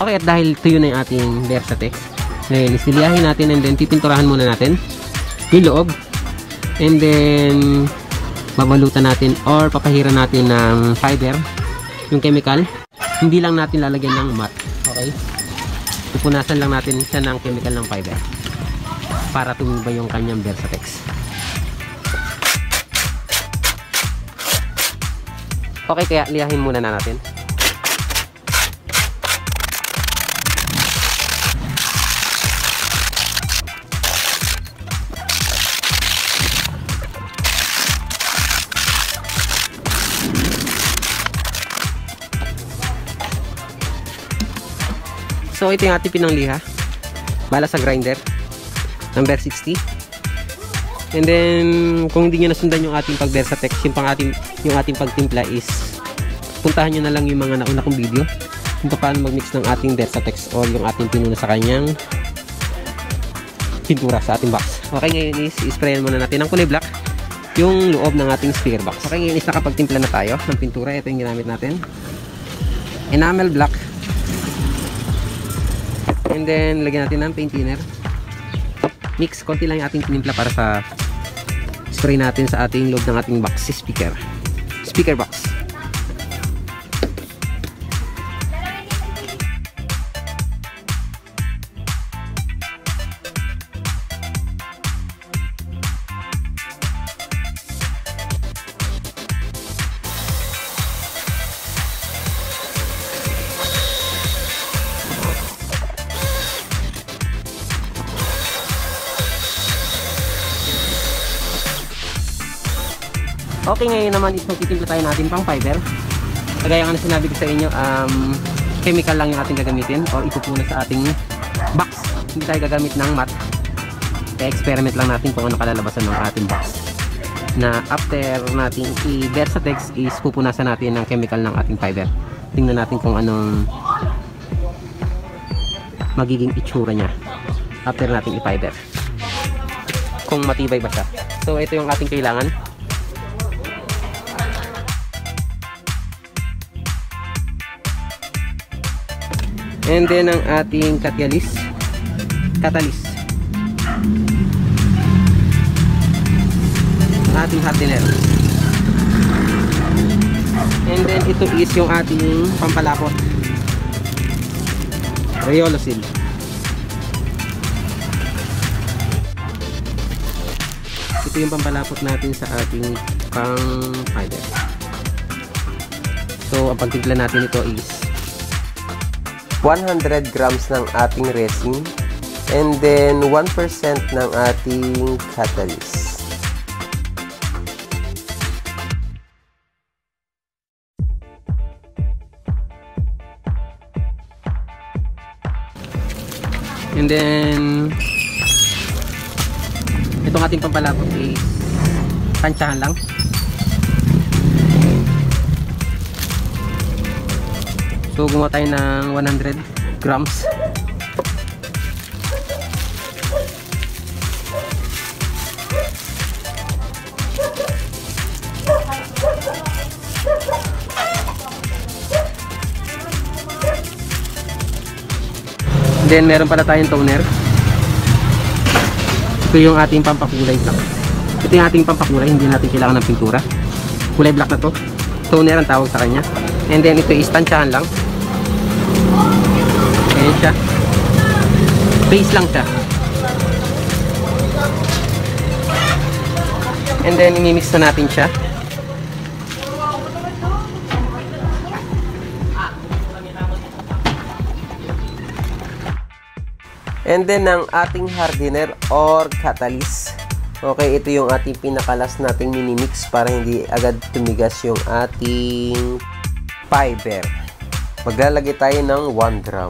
Okay, at dahil tuyo na yung ating Versatex, ngayon isiliyahin natin and then pipinturahan muna natin yung loob. And then babalutan natin or papahiran natin ng fiber, yung chemical. Hindi lang natin lalagyan ng matte. Okay? Pupunasan lang natin siya ng chemical ng fiber para tumibay yung kanyang Versatex. Okay, kaya liyahin muna na natin. So ito yung ating pinangliha bala sa grinder number 60. And then kung hindi nyo nasundan yung ating pag Versatex, yung ating pagtimpla is puntahan nyo na lang yung mga nauna kong video kung paano magmix ng ating Versatex o yung ating pinuna sa kanyang pintura sa ating box. Okay, ngayon is sprayan muna natin ng kulay black yung loob ng ating speaker box. Okay, ngayon is nakapagtimpla na tayo ng pintura. Ito yung ginamit natin, enamel black. And then lagyan natin ng paint thinner. Mix konti lang yung ating tinimpla para sa spray natin sa ating loob ng ating box speaker box. Okay, ngayon naman is magtitimpla tayo natin pang fiber. Kagaya nga na sinabi ko sa inyo, chemical lang yung ating gagamitin o ipupuna sa ating box. Hindi tayo gagamit ng matte. Kaya experiment lang natin kung ano kalalabasan ng ating box. Na after natin i-Versatex is pupunasan natin ng chemical ng ating fiber. Tingnan natin kung anong magiging itsura niya after natin i-fiber. Kung matibay ba siya. So ito yung ating kailangan. And then ang ating catalyst. Ang ating hardener. And then ito is yung ating pampalapot. Rheolosil. Ito yung pampalapot natin sa ating pang fiber. So ang pagtimpla natin ito is 100 grams ng ating resin and then 1% ng ating catalyst. And then itong ating pampalapot is tansyahan lang. So gumawa tayo ng 100 grams. Then meron pala tayong toner. Ito yung ating pampakulay black. Ito yung ating pampakulay, hindi natin kailangan ng pintura. Kulay black na to. Toner ang tawag sa kanya. And then ito is tansyahan lang. Ayan siya. Base lang siya. And then imimix na natin siya. And then ang ating hardener or catalyst. Okay, ito yung ating pinakalas nating minimix para hindi agad tumigas yung ating fiber. Maglalagay tayo ng 1 gram.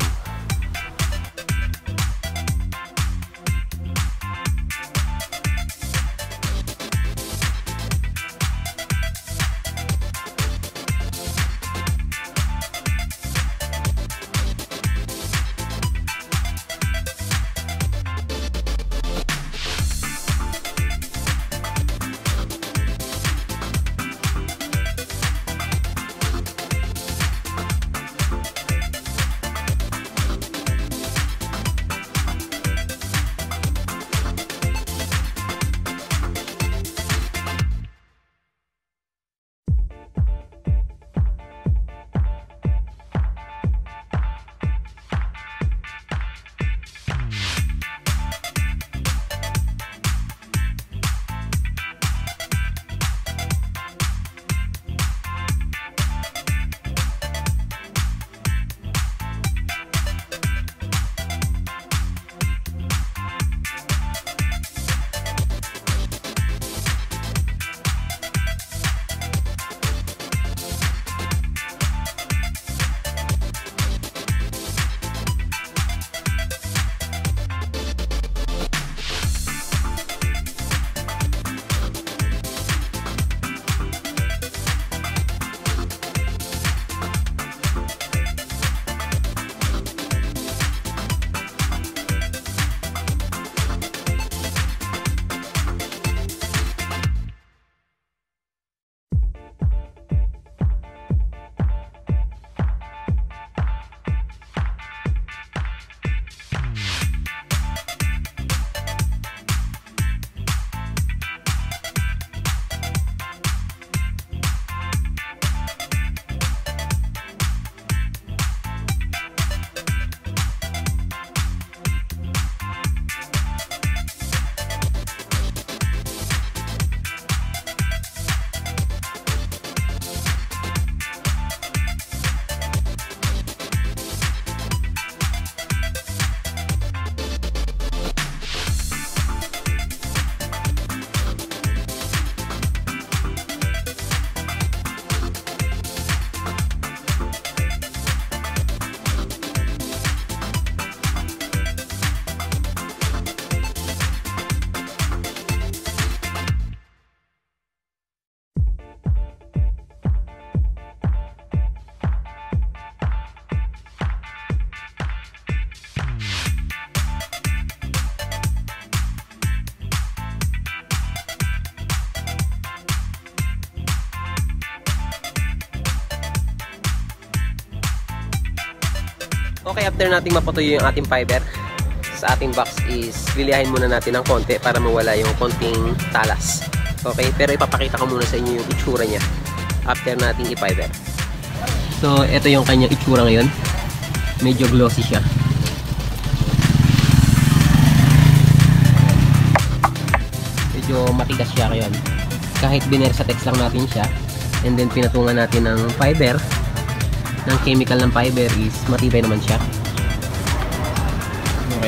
Okay, after nating mapatuyo yung ating fiber sa ating box is liliyahin muna natin ng konti para mawala yung konting talas. Okay, pero ipapakita ko muna sa inyo yung itsura niya after nating i-fiber. So, ito yung kanyang itsura ngayon. Medyo glossy siya. Medyo matigas siya ngayon. Kahit binersatex lang natin siya and then pinatungan natin ng fiber, ng chemical ng fiber, is matibay naman siya. Okay,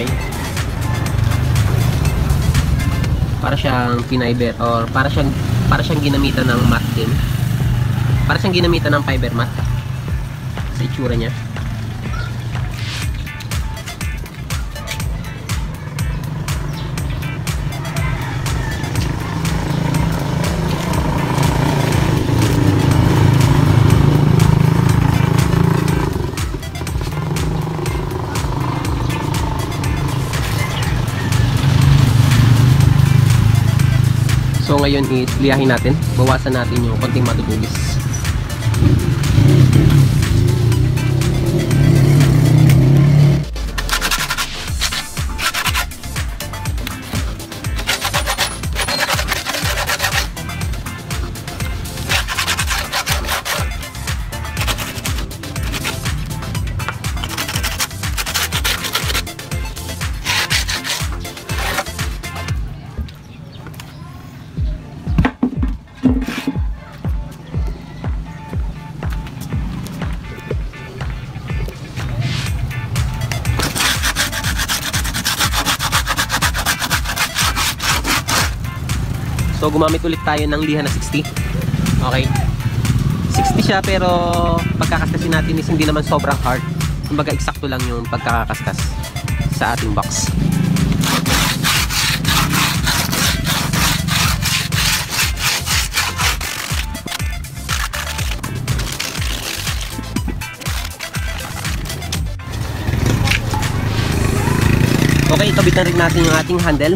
para siyang piniber or para siyang ginamitan ng mat din, para siyang ginamitan ng fiber mat sa itsura niya. So ngayon is liyahin natin, bawasan natin yung konting matutugis. So gumamit ulit tayo ng liha na 60. Okay, 60 siya, pero pagkakaskasin natin is hindi naman sobrang hard. Kumbaga eksakto lang yung pagkakaskas sa ating box. Okay, ikabit na rin natin yung ating handle.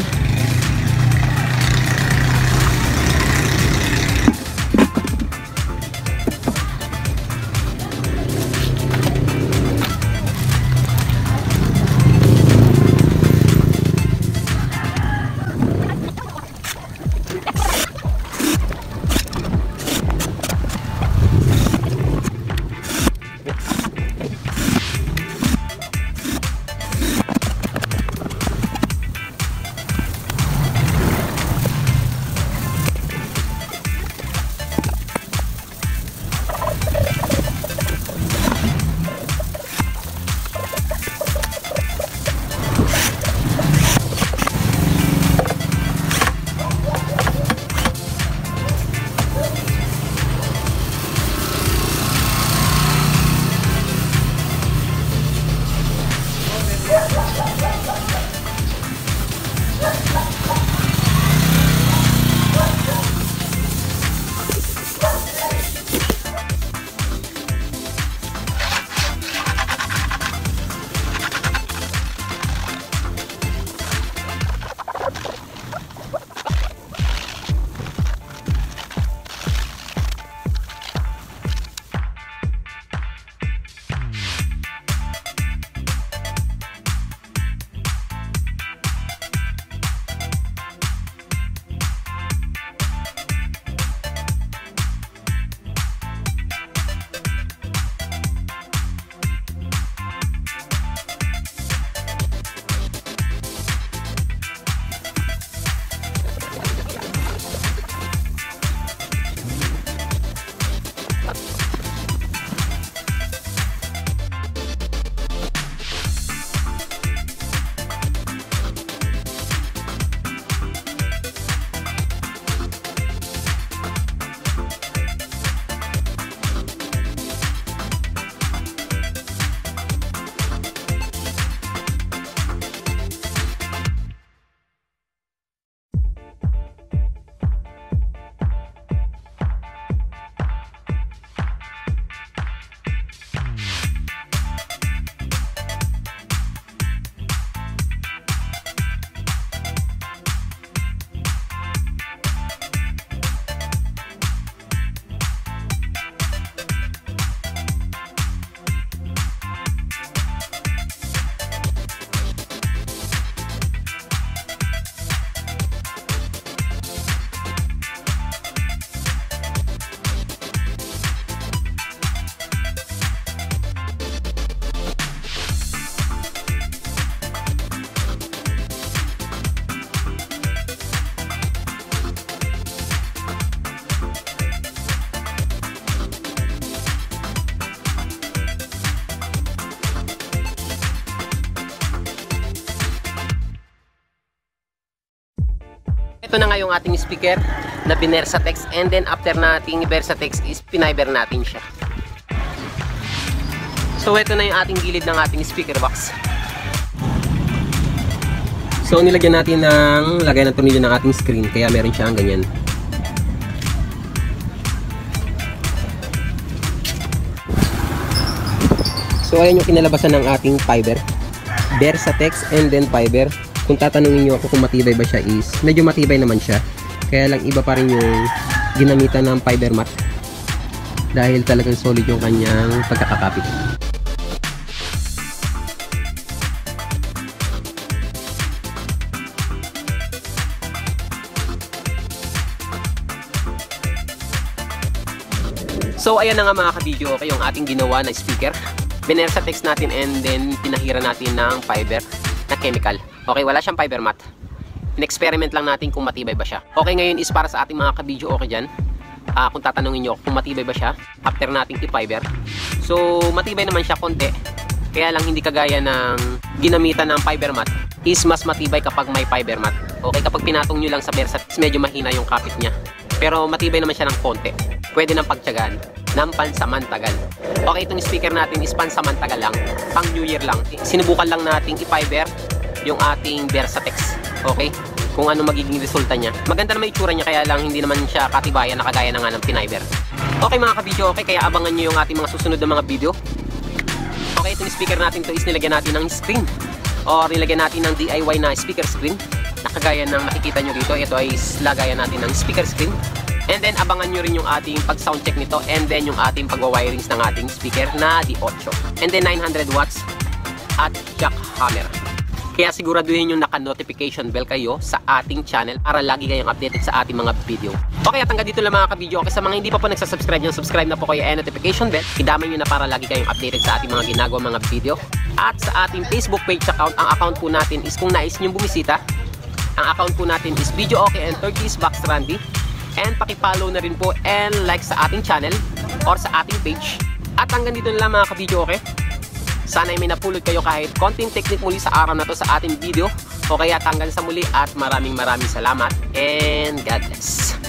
Ito na nga yung ating speaker na binersatex, and then after nating ibersatex is piniber natin siya. So ito na yung ating gilid ng ating speaker box. So nilagyan natin ng lagay ng tornilyo ng ating screen, kaya meron siyang ganyan. So ayan yung kinalabasan ng ating fiber, Versatex and then fiber. Kung tatanungin nyo ako kung matibay ba siya, is medyo matibay naman siya, kaya lang iba pa rin yung ginamitan ng fiber mat dahil talagang solid yung kanyang pagkakakapit. So ayan na nga mga kabidyo, okay, yung ating ginawa na speaker. Binersatex natin and then pinahira natin ng fiber na chemical. Okay, wala siyang fiber mat. In-experiment lang natin kung matibay ba siya. Okay, ngayon is para sa ating mga kabidyo, okay dyan. Kung tatanungin nyo kung matibay ba siya after nating i-fiber. So matibay naman siya konti. Kaya lang hindi kagaya ng ginamitan ng fiber mat, is mas matibay kapag may fiber mat. Okay, kapag pinatong nyo lang sa Versatex, medyo mahina yung kapit niya. Pero matibay naman siya ng konti. Pwede nang pagtyagaan ng pansamantagal. Okay, itong speaker natin is pansamantagal lang, pang New Year lang. Sinubukan lang nating i-fiber yung ating Versatex. Okay, kung ano magiging resulta niya. Maganda naman itsura niya, kaya lang hindi naman siya katibayan na kagaya na nga ng piniber. Okay mga kabidyo, okay, kaya abangan nyo yung ating mga susunod na mga video. Okay, itong speaker natin to is nilagyan natin ng screen, or nilagyan natin ng DIY na speaker screen na kagaya ng nakikita nyo dito. Ito ay lagayan natin ng speaker screen. And then abangan nyo rin yung ating pag-sound check nito, and then yung ating pag-wirings ng ating speaker na D8. And then 900 watts at jack hammer. Kaya siguraduhin yung naka-notification bell kayo sa ating channel para lagi kayong updated sa ating mga video. Okay, at hanggang dito lang mga kabidyo. Okay, sa mga hindi pa po nagsasubscribe nyo, subscribe na po kayo and notification bell. Idamay nyo na para lagi kayong updated sa ating mga ginagawa mga video. At sa ating Facebook page account, ang account po natin is kung nais nyo bumisita, ang account po natin is Video Okay and Turkey's Box Randy. And pakipollow na rin po and like sa ating channel or sa ating page. At hanggang dito na lang mga kabidyo, okay? Sana ay may napulot kayo kahit konting technique muli sa araw na to sa ating video. Okay, at hanggang sa muli at maraming salamat and God bless.